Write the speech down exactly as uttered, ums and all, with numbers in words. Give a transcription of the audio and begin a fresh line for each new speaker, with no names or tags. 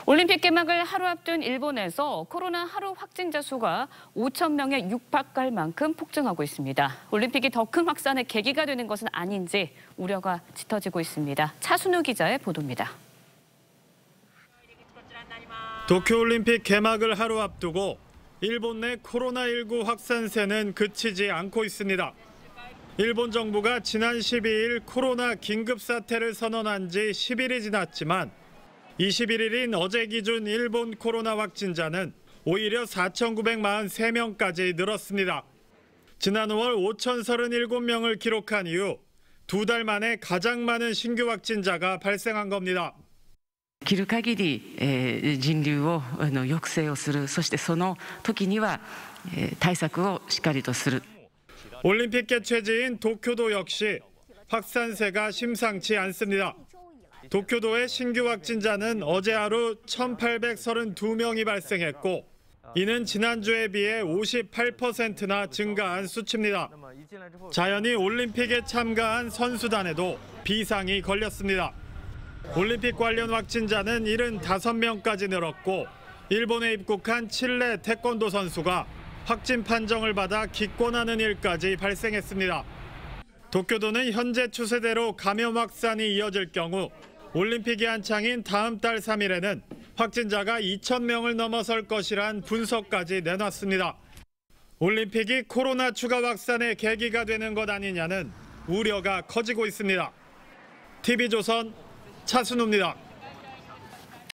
올림픽 개막을 하루 앞둔 일본에서 코로나 하루 확진자 수가 오천 명에 육박할 만큼 폭증하고 있습니다. 올림픽이 더 큰 확산의 계기가 되는 것은 아닌지 우려가 짙어지고 있습니다. 차순우 기자의 보도입니다.
도쿄올림픽 개막을 하루 앞두고 일본 내 코로나십구 확산세는 그치지 않고 있습니다. 일본 정부가 지난 십이일 코로나 긴급사태를 선언한 지 십 일이 지났지만 이십일일인 어제 기준 일본 코로나 확진자는 오히려 사천구백사십삼 명까지 늘었습니다. 지난 오월 오천삼십칠 명을 기록한 이후 두 달 만에 가장 많은 신규 확진자가 발생한 겁니다.
できる限り人流を抑制をする、そしてその時には対策をしっかりとする。
올림픽 개최지인 도쿄도 역시 확산세가 심상치 않습니다. 도쿄도의 신규 확진자는 어제 하루 천팔백삼십이 명이 발생했고 이는 지난주에 비해 오십팔 퍼센트나 증가한 수치입니다. 자연히 올림픽에 참가한 선수단에도 비상이 걸렸습니다. 올림픽 관련 확진자는 칠십오 명까지 늘었고 일본에 입국한 칠레 태권도 선수가 확진 판정을 받아 기권하는 일까지 발생했습니다. 도쿄도는 현재 추세대로 감염 확산이 이어질 경우 올림픽이 한창인 다음 달 삼 일에는 확진자가 이천 명을 넘어설 것이란 분석까지 내놨습니다. 올림픽이 코로나 추가 확산의 계기가 되는 것 아니냐는 우려가 커지고 있습니다. 티비조선 차순우입니다.